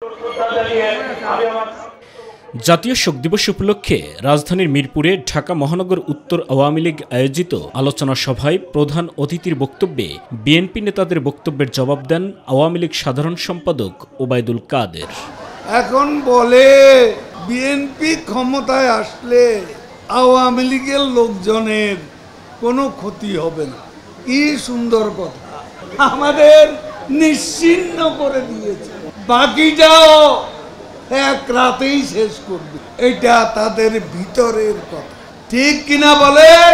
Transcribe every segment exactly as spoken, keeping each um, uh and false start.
জাতীয় শোক দিবস উপলক্ষে রাজধানীর মিরপুরে ঢাকা মহানগর উত্তর আওয়ামী লীগ আয়োজিত আলোচনা সভায় প্রধান অতিথির বক্তব্যে বিএনপি নেতাদের বক্তব্যের জবাব দেন আওয়ামী লীগ সাধারণ সম্পাদক ওবায়দুল কাদের। এখন বলে বিএনপি ক্ষমতায় আসলে আওয়ামী লীগের লোকজনের কোনো ক্ষতি হবে না। কি সুন্দর কথা, আমাদের নিশ্চিহ্ন করে দিয়েছে, বাকিটাও এক রাতেই শেষ করবে। এটা তাদের ভিতরের কথা, ঠিক কিনা বলেন?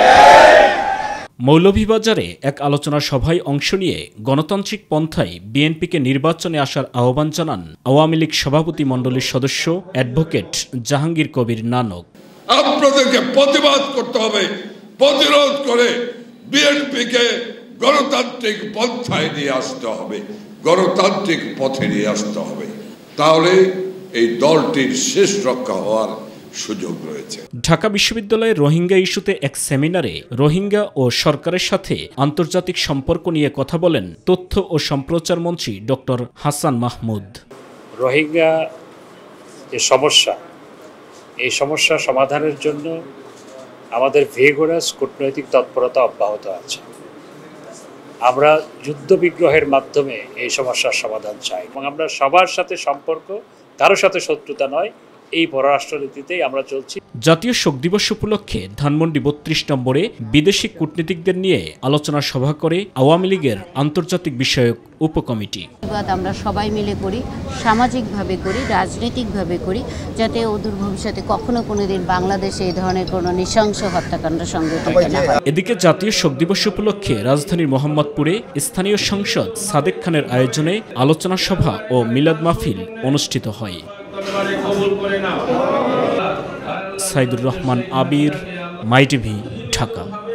মৌলভীবাজারে এক আলোচনা সভায় অংশ নিয়ে গণতান্ত্রিক পন্থায় বিএনপিকে নির্বাচনে আসার আহ্বান জানান আওয়ামী লীগ সভাপতি মণ্ডলীর সদস্য অ্যাডভোকেট জাহাঙ্গীর কবির নানক। আপনাদেরকে প্রতিবাদ করতে হবে, প্রতিরোধ করে বিএনপিকে গণতান্ত্রিক পন্থায় নিয়ে আসতে হবে, গণতান্ত্রিক পথে নিয়ে আসতে হবে, তাহলে এই দলটির শেষ রক্ষা হওয়ার সুযোগ রয়েছে। ঢাকা বিশ্ববিদ্যালয়ের রোহিঙ্গা ইস্যুতে এক সেমিনারে রোহিঙ্গা ও সরকারের সাথে আন্তর্জাতিক সম্পর্ক নিয়ে কথা বলেন তথ্য ও সম্প্রচার মন্ত্রী ডক্টর হাসান মাহমুদ। রোহিঙ্গা যে সমস্যা, এই সমস্যা সমাধানের জন্য আমাদের ভিগোরাস কূটনৈতিক তৎপরতা অব্যাহত আছে। আমরা যুদ্ধ বিগ্রহের মাধ্যমে এই সমস্যার সমাধান চাই এবং আমরা সবার সাথে সম্পর্ক, কারোর সাথে শত্রুতা নয়, এই পররাষ্ট্রনীতিতেই আমরা চলছি। জাতীয় শোক দিবস উপলক্ষে ধানমন্ডি বত্রিশ নম্বরে বিদেশি কূটনীতিকদের নিয়ে আলোচনা সভা করে আওয়ামী লীগের আন্তর্জাতিক বিষয়ক উপকমিটি। আমরা সবাই মিলে করি, সামাজিকভাবে করি, রাজনৈতিকভাবে করি, যাতে অদূর ভবিষ্যতে কখনো কোনোদিন বাংলাদেশে এই ধরনের কোনো নৃশংস হত্যাকাণ্ড সংঘটিত না হয়। এদিকে জাতীয় শোক দিবস উপলক্ষে রাজধানীর মোহাম্মদপুরে স্থানীয় সাংসদ সাদেক খানের আয়োজনে আলোচনা সভা ও মিলাদ মাহফিল অনুষ্ঠিত হয়। সাইদুর রহমান আবির, মাইটিভি, ঢাকা।